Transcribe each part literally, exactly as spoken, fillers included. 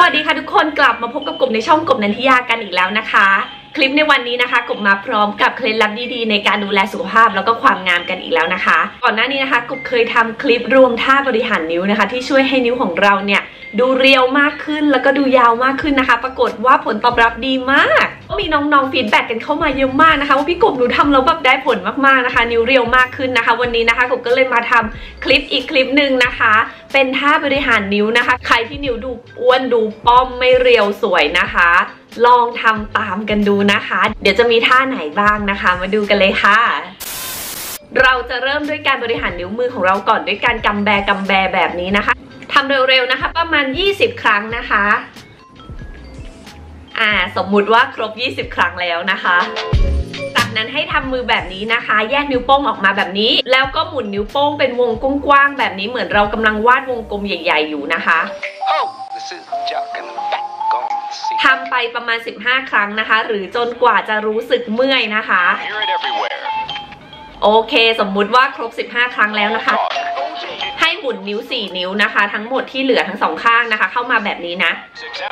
วัสดีค่ะทุกคนกลับมาพบกับกบในช่องกบนันทิยากันอีกแล้วนะคะคลิปในวันนี้นะคะกบมาพร้อมกับเคล็ดลับดีๆในการดูแลสุขภาพแล้วก็ความงามกันอีกแล้วนะคะก่อนหน้านี้นะคะกบเคยทำคลิปรวมท่าบริหารนิ้วนะคะที่ช่วยให้นิ้วของเราเนี่ยดูเรียวมากขึ้นแล้วก็ดูยาวมากขึ้นนะคะปรากฏว่าผลตอบรับดีมากก็มีน้องๆฟีดแบ็กกันเข้ามาเยอะมากนะคะว่าพี่กบหนูทำแล้วแบบได้ผลมากๆนะคะนิ้วเรียวมากขึ้นนะคะวันนี้นะคะกบก็เลยมาทำคลิปอีกคลิปหนึ่งนะคะเป็นท่าบริหารนิ้วนะคะใครที่นิ้วดูอ้วนดูป้อมไม่เรียวสวยนะคะลองทำตามกันดูนะคะเดี๋ยวจะมีท่าไหนบ้างนะคะมาดูกันเลยค่ะเราจะเริ่มด้วยการบริหารนิ้วมือของเราก่อนด้วยการกำแบกำแบแบบนี้นะคะทำเร็วๆนะคะประมาณยี่สิบครั้งนะคะอ่าสมมุติว่าครบยี่สิบครั้งแล้วนะคะจากนั้นให้ทำมือแบบนี้นะคะแยกนิ้วโป้งออกมาแบบนี้แล้วก็หมุนนิ้วโป้งเป็นวงกว้างๆแบบนี้เหมือนเรากำลังวาดวงกลมใหญ่ๆอยู่นะคะทำไปประมาณสิบห้าครั้งนะคะหรือจนกว่าจะรู้สึกเมื่อยนะคะโอเคสมมุติว่าครบสิบห้าครั้งแล้วนะคะให้หมุนนิ้วสี่นิ้วนะคะทั้งหมดที่เหลือทั้งสองข้างนะคะเข้ามาแบบนี้นะ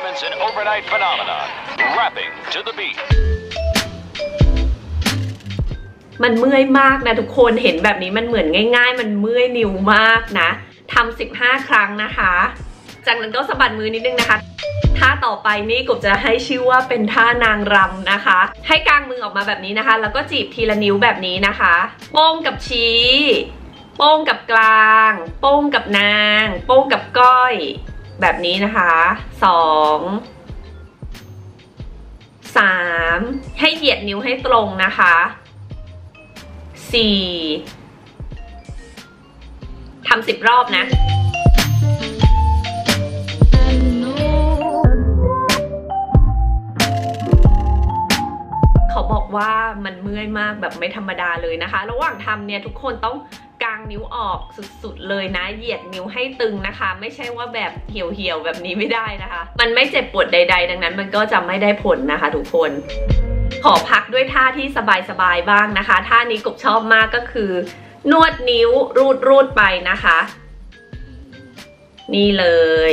มันเมื่อยมากนะทุกคนเห็นแบบนี้มันเหมือนง่ายๆมันเมื่อยนิ้วมากนะทำสิบห้าครั้งนะคะจากนั้นก็สะบัดมือนิดนึงนะคะท่าต่อไปนี่กบจะให้ชื่อว่าเป็นท่านางรำนะคะให้กางมือออกมาแบบนี้นะคะแล้วก็จีบทีละนิ้วแบบนี้นะคะโป้งกับชี้โป้งกับกลางโป้งกับนางโป้งกับก้อยแบบนี้นะคะสองสามให้เหยียดนิ้วให้ตรงนะคะสี่ทำสิบรอบนะเขาบอกว่ามันเมื่อยมากแบบไม่ธรรมดาเลยนะคะระหว่างทำเนี่ยทุกคนต้องกางนิ้วออกสุดๆเลยนะเหยียดนิ้วให้ตึงนะคะไม่ใช่ว่าแบบเหี่ยวๆแบบนี้ไม่ได้นะคะมันไม่เจ็บปวดใดๆดังนั้นมันก็จะไม่ได้ผลนะคะทุกคนขอพักด้วยท่าที่สบายๆบ้างนะคะท่านี้กบชอบมากก็คือนวดนิ้วรูดๆไปนะคะนี่เลย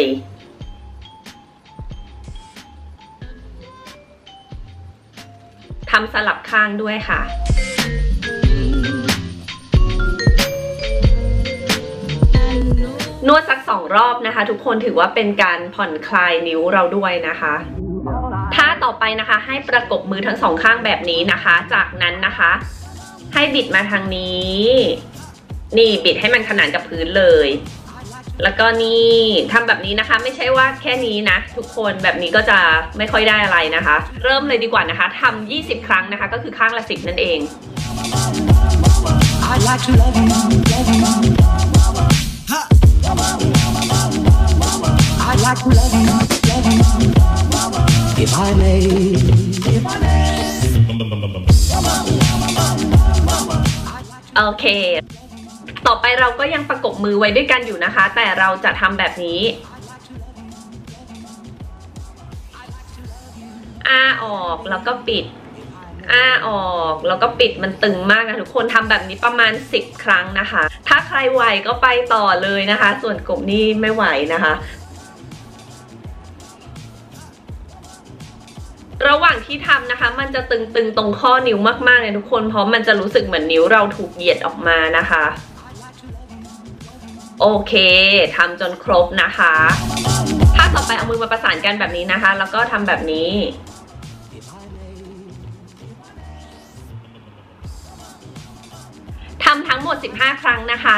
ทำสลับข้างด้วยค่ะนวดสักสองรอบนะคะทุกคนถือว่าเป็นการผ่อนคลายนิ้วเราด้วยนะคะท่าต่อไปนะคะให้ประกบมือทั้งสองข้างแบบนี้นะคะจากนั้นนะคะให้บิดมาทางนี้นี่บิดให้มันขนานกับพื้นเลยแล้วก็นี่ทำแบบนี้นะคะไม่ใช่ว่าแค่นี้นะทุกคนแบบนี้ก็จะไม่ค่อยได้อะไรนะคะเริ่มเลยดีกว่านะคะทำยี่สิบครั้งนะคะก็คือข้างละสิบนั่นเองโอเคต่อไปเราก็ยังประกบมือไว้ด้วยกันอยู่นะคะแต่เราจะทำแบบนี้อ้าออกแล้วก็ปิดอ้าออกแล้วก็ปิดมันตึงมากนะทุกคนทำแบบนี้ประมาณสิบครั้งนะคะถ้าใครไหวก็ไปต่อเลยนะคะส่วนกบนี่ไม่ไหวนะคะระหว่างที่ทำนะคะมันจะตึงๆตรงข้อนิ้วมากๆเลยทุกคนเพราะมันจะรู้สึกเหมือนนิ้วเราถูกเหยียดออกมานะคะโอเคทำจนครบนะคะถ้าต่อไปเอามือมาประสานกันแบบนี้นะคะแล้วก็ทำแบบนี้ทำทั้งหมดสิบห้าครั้งนะคะ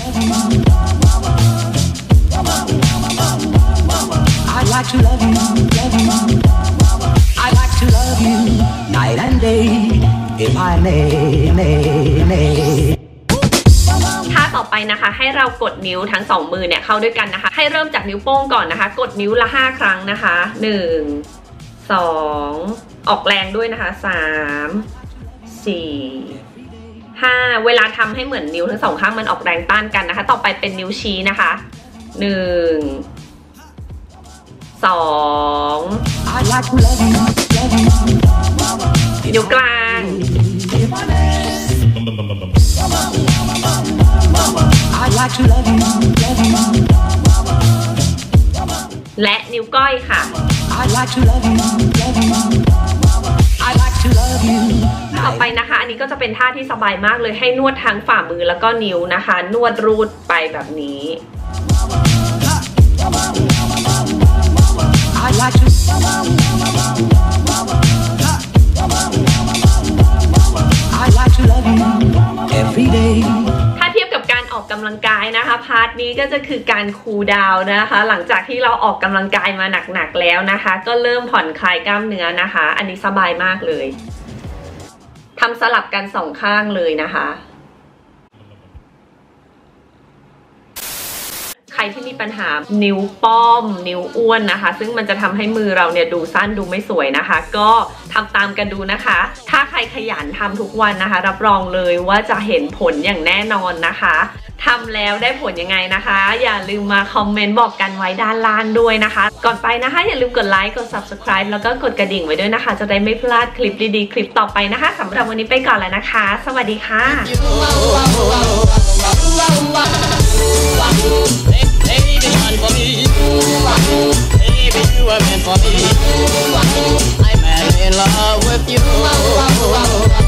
I like to love you, love you. I like to love you night and day if I may, may, may.ท่าต่อไปนะคะให้เรากดนิ้วทั้งสองมือเนี่ยเข้าด้วยกันนะคะให้เริ่มจากนิ้วโป้งก่อนนะคะกดนิ้วละห้าครั้งนะคะหนึ่ง สองออกแรงด้วยนะคะสาม สี่ ห้าเวลาทำให้เหมือนนิ้วทั้งสองข้างมันออกแรงต้านกันนะคะต่อไปเป็นนิ้วชี้นะคะหนึ่ง สองนิ้วกลางและนิ้วก้อยค่ะ I'd like to love you, love you. I'd like to love you. ต่อไปนะคะอันนี้ก็จะเป็นท่าที่สบายมากเลยให้นวดทั้งฝ่ามือแล้วก็นิ้วนะคะ นวดรูดไปแบบนี้ I'd like to I'd like to love you every day. ถ้าเทียบกับการออกกำลังกายนะคะพาร์ทนี้ก็จะคือการคูลดาวน์นะคะ หลังจากที่เราออกกำลังกายมาหนักๆแล้วนะคะ ก็เริ่มผ่อนคลายกล้ามเนื้อนะคะ อันนี้สบายมากเลยทำสลับกันสองข้างเลยนะคะใครที่มีปัญหานิ้วป้อมนิ้วอ้วนนะคะซึ่งมันจะทำให้มือเราเนี่ยดูสั้นดูไม่สวยนะคะก็ทำตามกันดูนะคะถ้าใครขยันทำทุกวันนะคะรับรองเลยว่าจะเห็นผลอย่างแน่นอนนะคะทำแล้วได้ผลยังไงนะคะอย่าลืมมาคอมเมนต์บอกกันไว้ด้านล่างด้วยนะคะก่อนไปนะคะอย่าลืมกดไลค์กด ซับสไครบ์ แล้วก็กดกระดิ่งไว้ด้วยนะคะจะได้ไม่พลาดคลิปดีๆคลิปต่อไปนะคะสำหรับวันนี้ไปก่อนแล้วนะคะสวัสดีค่ะ Baby, one for me. Baby, you are meant for me. I'm in love with you.